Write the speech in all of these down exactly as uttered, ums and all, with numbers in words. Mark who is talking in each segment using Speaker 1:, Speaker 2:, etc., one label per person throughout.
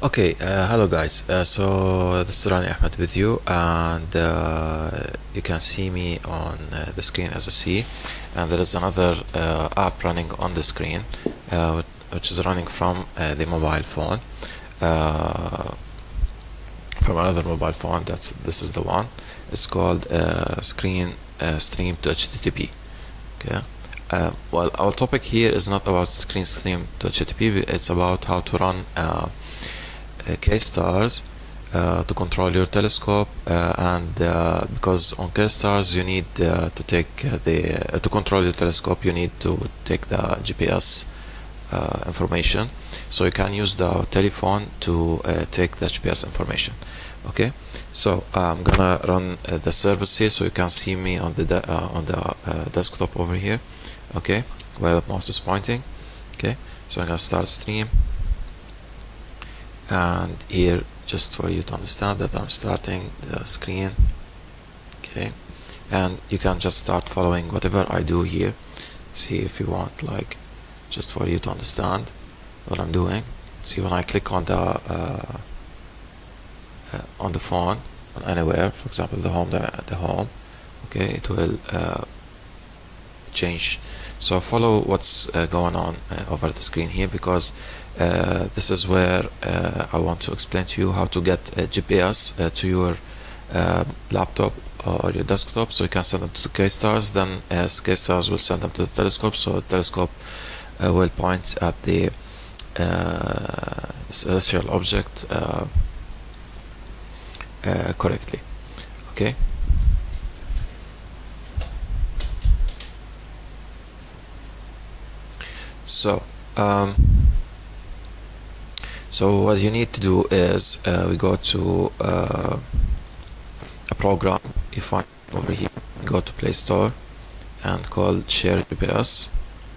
Speaker 1: Okay, uh, hello guys. Uh, so this is Rani Ahmed with you, and uh, you can see me on uh, the screen as you see, and there is another uh, app running on the screen, uh, which is running from uh, the mobile phone, uh, from another mobile phone. That's this is the one. It's called uh, Screen uh, Stream to H T T P. Okay. Uh, well, our topic here is not about screen stream to H T T P. It's about how to run uh, uh, Kstars uh, to control your telescope, uh, and uh, because on Kstars you need uh, to take uh, the uh, to control your telescope, you need to take the G P S uh, information. So you can use the telephone to uh, take the G P S information. Okay, so I'm gonna run uh, the service here, so you can see me on the de uh, on the uh, desktop over here. Okay, where the mouse is pointing. Okay, so I'm gonna start stream, and here, just for you to understand that I'm starting the screen. Okay, and you can just start following whatever I do here. See if you want, like, just for you to understand what I'm doing. See, when I click on the uh, uh, on the phone, on anywhere, for example the home, the, the home, okay, it will uh, change. So follow what's uh, going on uh, over the screen here, because uh, this is where uh, I want to explain to you how to get a G P S uh, to your uh, laptop or your desktop, so you can send them to the Kstars. Then as Kstars will send them to the telescope, so the telescope uh, will point at the uh, celestial object uh, uh, correctly. Okay. So, um, so what you need to do is uh, we go to uh, a program you find over here. Go to Play Store and call Share G P S.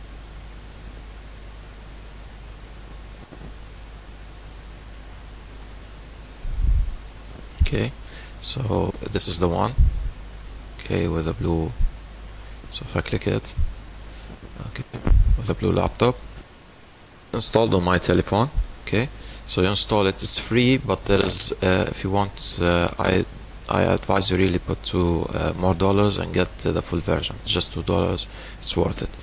Speaker 1: Okay, so this is the one. Okay, with the blue. So if I click it, okay, with a blue laptop installed on my telephone. Okay, so you install it, it's free, but there is uh, if you want, uh, I I advise you really put two uh, more dollars and get uh, the full version. It's just two dollars, it's worth it.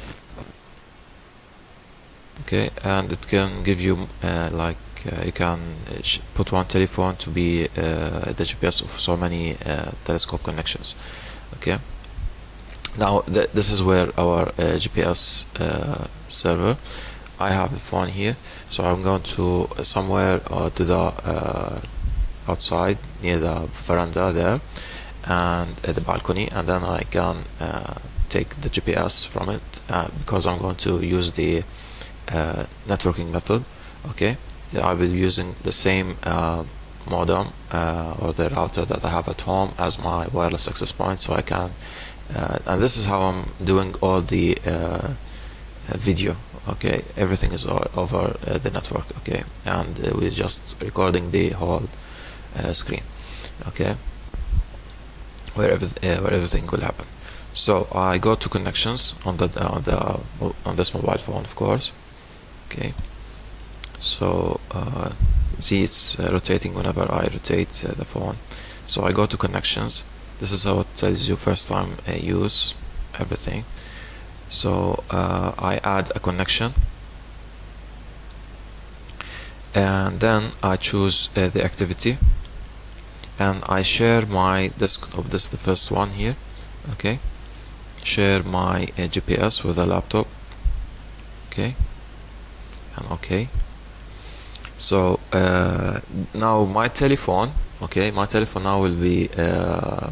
Speaker 1: Okay, and it can give you uh, like uh, you can sh put one telephone to be uh, the G P S of so many uh, telescope connections. Okay, now th this is where our uh, G P S uh, server. I have the phone here, so I'm going to somewhere uh, to the uh, outside near the veranda there, and uh, the balcony, and then I can uh, take the G P S from it uh, because I'm going to use the uh, networking method. Okay, I will be using the same uh, modem uh, or the router that I have at home as my wireless access point, so I can uh, and this is how I'm doing all the uh, video. Okay, everything is over uh, the network. Okay, and uh, we're just recording the whole uh, screen. Okay, where, every, uh, where everything will happen. So I go to connections on the uh, on the on this mobile phone, of course. Okay, so uh, see, it's uh, rotating whenever I rotate uh, the phone. So I go to connections. This is how it tells you first time uh, use everything. So uh, I add a connection, and then I choose uh, the activity, and I share my desktop. This is the first one here. Okay, share my uh, G P S with a laptop. Okay, and okay. So uh, now my telephone. Okay, my telephone now will be uh,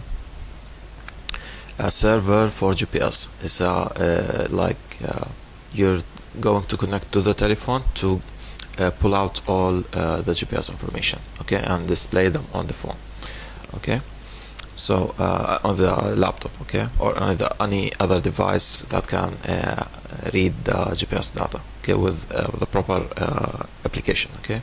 Speaker 1: a server for G P S. It's a uh, like uh, you're going to connect to the telephone to uh, pull out all uh, the G P S information, okay, and display them on the phone. Okay, so uh, on the laptop, okay, or on the, any other device that can uh, read the G P S data, okay, with uh, with a proper uh, application. Okay.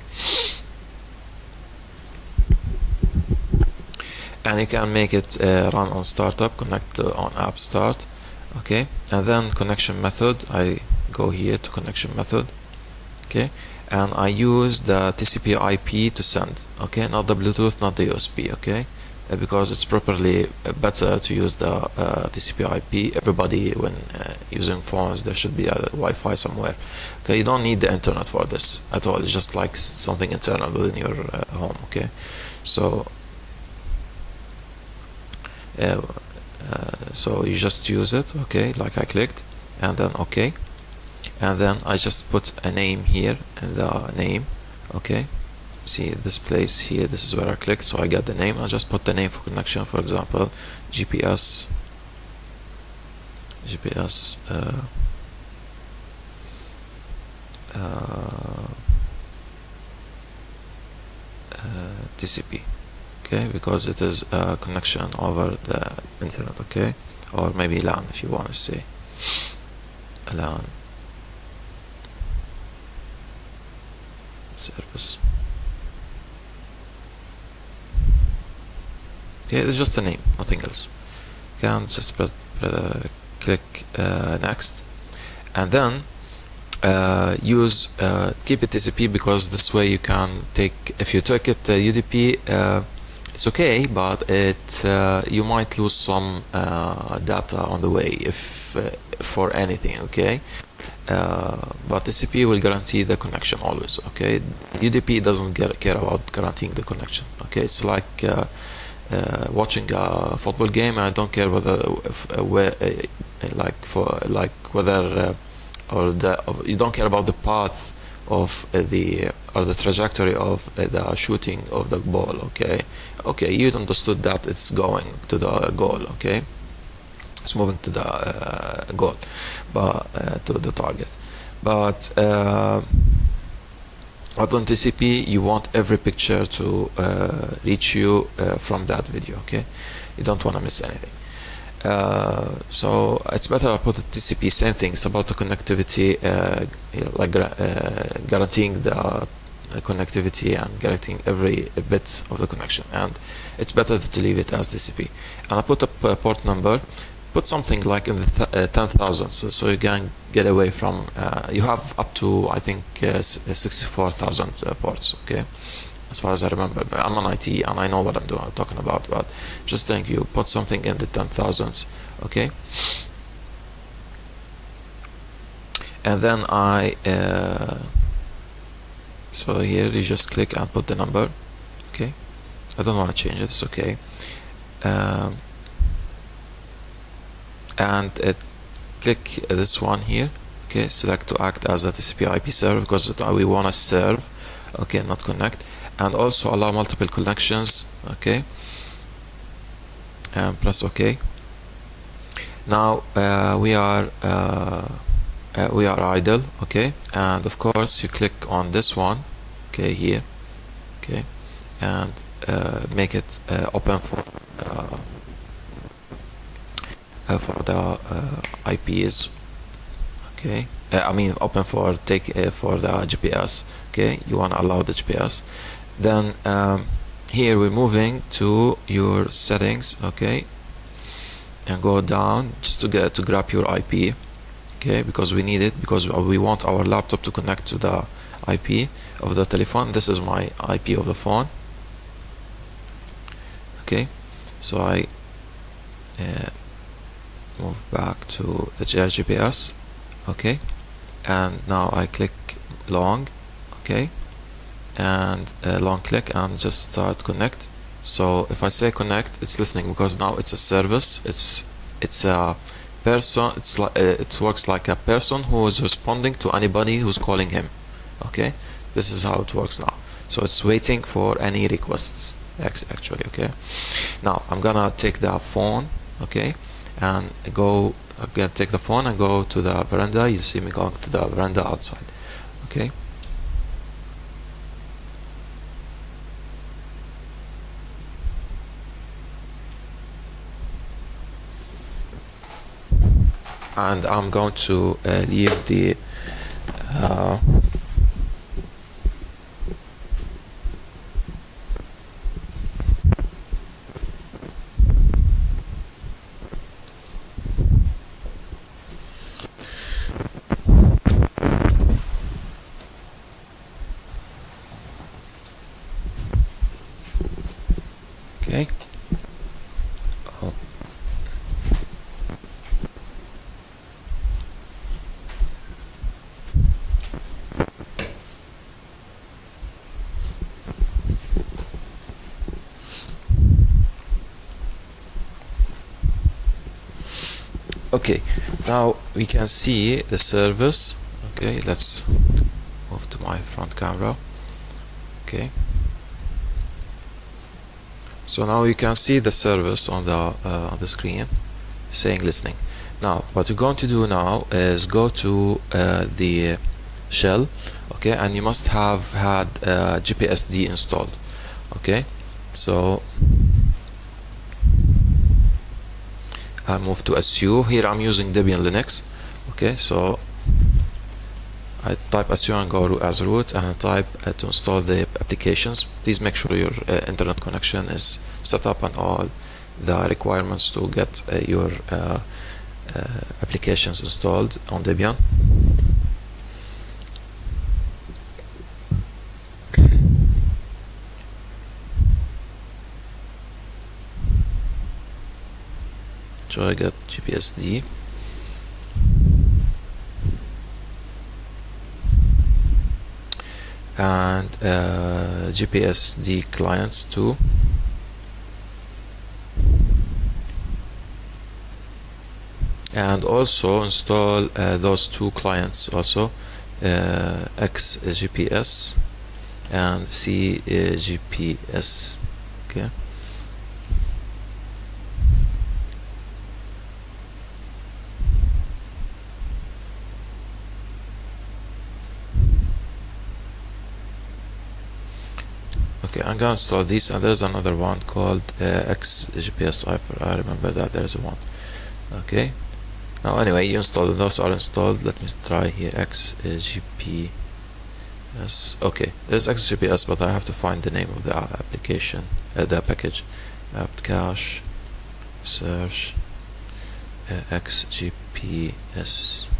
Speaker 1: And you can make it uh, run on startup, connect uh, on app start. Okay, and then connection method, I go here to connection method. okay, and I use the T C P I P to send, okay, not the Bluetooth, not the U S B, okay, uh, because it's properly uh, better to use the uh, T C P I P. Everybody, when uh, using phones, there should be a Wi-Fi somewhere, okay. You don't need the internet for this at all. It's just like something internal within your uh, home, okay. So uh, uh, so you just use it, okay, like I clicked, and then okay, and then I just put a name here, and the name, okay, see this place here, this is where I clicked, so I get the name. I just put the name for connection, for example, G P S G P S uh, uh, uh, T C P, okay, because it is a connection over the internet, okay, or maybe LAN if you want to say LAN service. Yeah, it's just a name, nothing else. Okay, and just press, uh, click uh, next, and then uh, use uh, keep it T C P, because this way you can take, if you take it uh, U D P, uh, it's okay, but it uh, you might lose some uh, data on the way if uh, for anything, okay. Uh, but T C P will guarantee the connection always, okay. U D P doesn't get, care about guaranteeing the connection, okay. It's like uh, uh, watching a football game. I don't care whether if, uh, where uh, like for like whether uh, or the or you don't care about the path of uh, the or the trajectory of uh, the shooting of the ball, okay. Okay, you understood that it's going to the goal, okay. It's moving to the uh, goal, but uh, to the target. But uh, but on T C P, you want every picture to uh, reach you uh, from that video, okay. You don't want to miss anything. Uh, so it's better I put a T C P. Same thing. It's about the connectivity, uh, like uh, guaranteeing the connectivity and guaranteeing every bit of the connection. And it's better to leave it as T C P. And I put a port number. Put something like in the th uh, ten thousand, so, so you can get away from. Uh, you have up to I think uh, sixty-four thousand uh, ports, okay, as far as I remember. I'm on I T and I know what I'm doing, I'm talking about, but just think you put something in the ten thousands, okay. And then I uh, so here you just click and put the number, okay. I don't want to change it, it's okay. Um, and it click this one here, okay, select to act as a T C P I P server, because we want to serve, okay, not connect. And also allow multiple connections, okay, and press OK. Now uh, we are uh, uh, we are idle, okay, and of course you click on this one, okay, here, okay, and uh, make it uh, open for uh, Uh, for the uh, I Ps, okay. Uh, I mean, open for take uh, for the G P S, okay. You want to allow the G P S. Then um, here we're moving to your settings, okay, and go down just to get to grab your I P, okay, because we need it, because we want our laptop to connect to the I P of the telephone. This is my I P of the phone, okay. So I uh, move back to the G P S, okay, and now I click long, okay, and uh, long click and just start connect. So if I say connect, it's listening, because now it's a service. It's it's a person. It's like uh, it works like a person who is responding to anybody who's calling him, okay. This is how it works now. So it's waiting for any requests actually, okay. Now I'm gonna take the phone, okay, and go again, take the phone and go to the veranda. You see me going to the veranda outside, okay. And I'm going to uh, leave the uh, Okay, now we can see the service. Okay, let's move to my front camera. Okay, so now you can see the service on the uh, on the screen saying listening. Now what we're going to do now is go to uh, the shell, okay, and you must have had uh, G P S D installed. Okay, so I move to S U. Here I'm using Debian Linux. Okay, so I type S U and go as root, and I type uh, to install the applications. Please make sure your uh, internet connection is set up and all the requirements to get uh, your uh, uh, applications installed on Debian. So I got G P S D. And uh, G P S D clients too. And also install uh, those two clients also, uh, X G P S and C G P S. Okay. Okay, I'm gonna install these, and there's another one called uh, X G P S. I, I remember that there's one. Okay, now anyway, you installed those are installed. Let me try here X G P S. Okay, there's X G P S, but I have to find the name of the application, uh, the package. apt cache search uh, X G P S.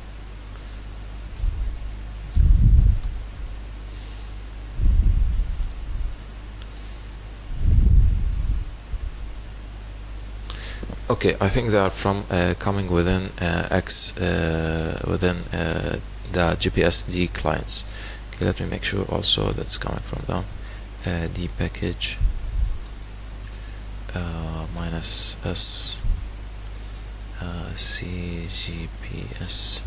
Speaker 1: Okay, I think they are from uh, coming within uh, X uh, within uh, the G P S D clients. Okay, let me make sure also that's coming from them. Uh, D package uh, minus S uh, C G P S.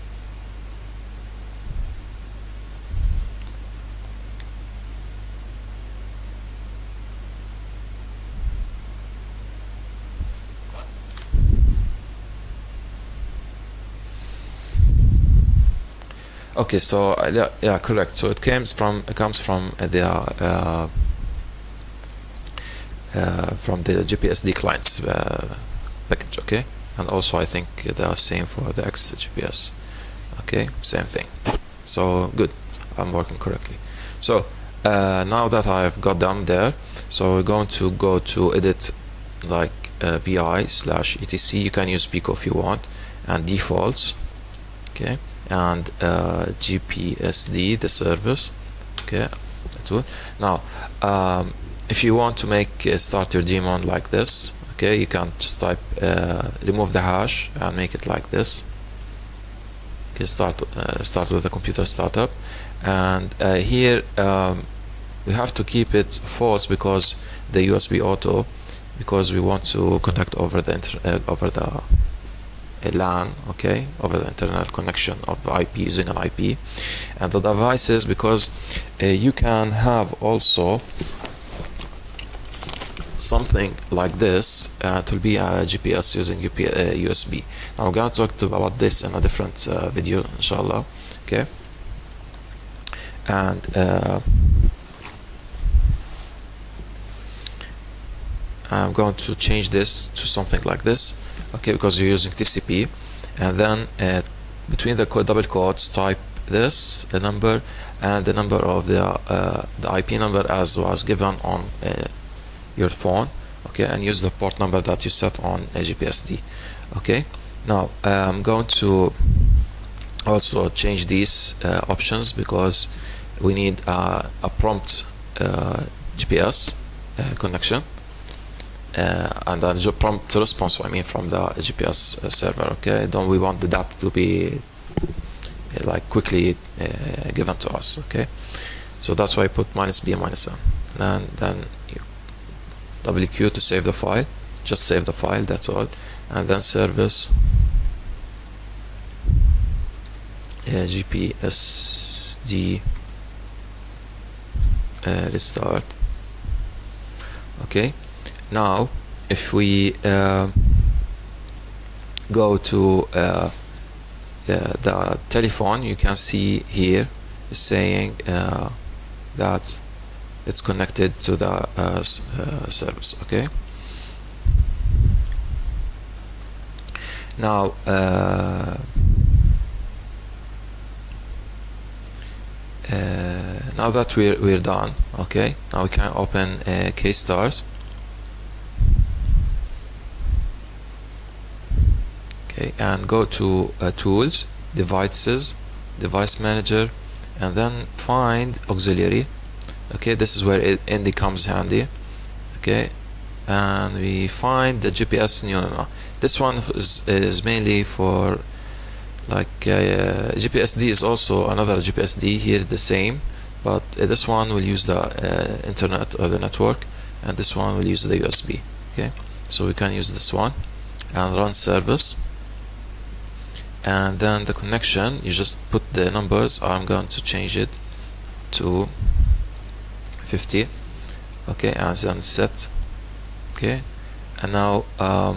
Speaker 1: Okay, so uh, yeah, yeah, correct. So it comes from it comes from uh, the uh, uh, from the G P S D clients uh, package. Okay, and also I think the same for the X G P S. Okay, same thing. So good, I'm working correctly. So uh, now that I've got them there, so we're going to go to edit, like uh, B I slash E T C. You can use Pico if you want, and defaults. Okay. And uh, G P S D, the service. Okay, that's it. Now um, if you want to make uh, start your daemon like this, okay, you can just type uh, remove the hash and make it like this. Okay, start uh, start with the computer startup, and uh, here um, we have to keep it false because the U S B auto, because we want to connect over the inter uh, over the a LAN, okay, over the internet connection of the I P, using an I P, and the devices, because uh, you can have also something like this. Uh, it will be a G P S using U P, uh, U S B. Now I'm going to talk to about this in a different uh, video, inshallah. Okay, and uh, I'm going to change this to something like this. Okay, because you're using T C P, and then uh, between the code, double quotes, type this, the number, and the number of the uh, the I P number as was given on uh, your phone. Okay, and use the port number that you set on a G P S D. Okay, now uh, I'm going to also change these uh, options because we need uh, a prompt uh, G P S uh, connection. Uh, and then the prompt response, I mean, from the G P S uh, server. Okay, don't we want the data to be uh, like quickly uh, given to us? Okay, so that's why I put minus b and minus n, and then you W Q to save the file. Just save the file, that's all, and then service uh, G P S D uh, restart. Okay, now if we uh, go to uh, uh, the telephone, you can see here it's saying uh, that it's connected to the uh, uh, service. Okay, now uh, uh, now that we're, we're done, okay, now we can open uh, Kstars. Okay, and go to uh, tools, devices, device manager, and then find auxiliary. Okay, this is where it I N D I comes handy. Okay, and we find the G P S N M E A. This one is, is mainly for like uh, G P S D is also another G P S D here, the same, but uh, this one will use the uh, internet or the network, and this one will use the U S B. Okay, so we can use this one and run service, and then the connection, you just put the numbers. I'm going to change it to fifty. Okay, and then set. Okay, and now um,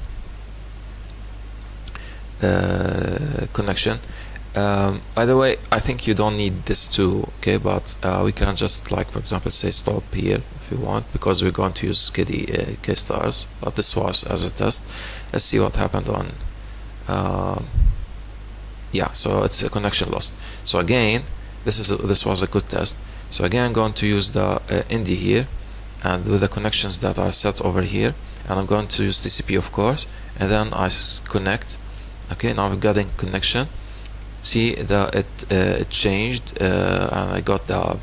Speaker 1: uh, connection. Um, by the way, I think you don't need this too. Okay, but uh, we can just, like, for example, say stop here if you want, because we're going to use K D, uh, Kstars, but this was as a test. Let's see what happened on um, yeah, so it's a connection lost. So again, this is a, this was a good test. So again, I'm going to use the uh, I N D I here, and with the connections that are set over here, and I'm going to use T C P, of course, and then I connect. Okay, now I'm getting connection. See that it uh, it changed, uh, and I got the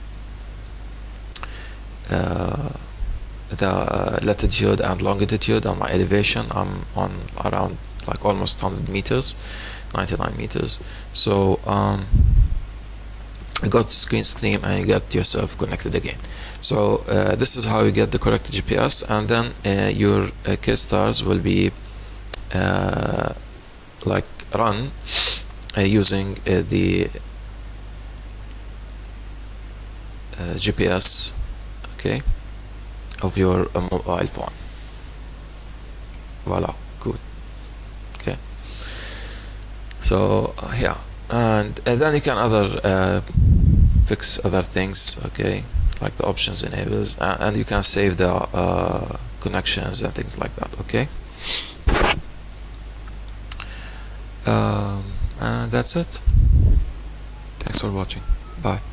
Speaker 1: uh, the latitude and longitude and my elevation. I'm on around like almost one hundred meters, ninety-nine meters. So um, you got the screen screen and you get yourself connected again. So uh, this is how you get the correct G P S, and then uh, your uh, Kstars will be uh, like run uh, using uh, the uh, G P S, okay, of your uh, mobile phone. Voila, good. Okay, so uh, yeah, and, and then you can other uh, fix other things, okay, like the options enables, uh, and you can save the uh, connections and things like that. Okay, um, and that's it. Thanks for watching. Bye.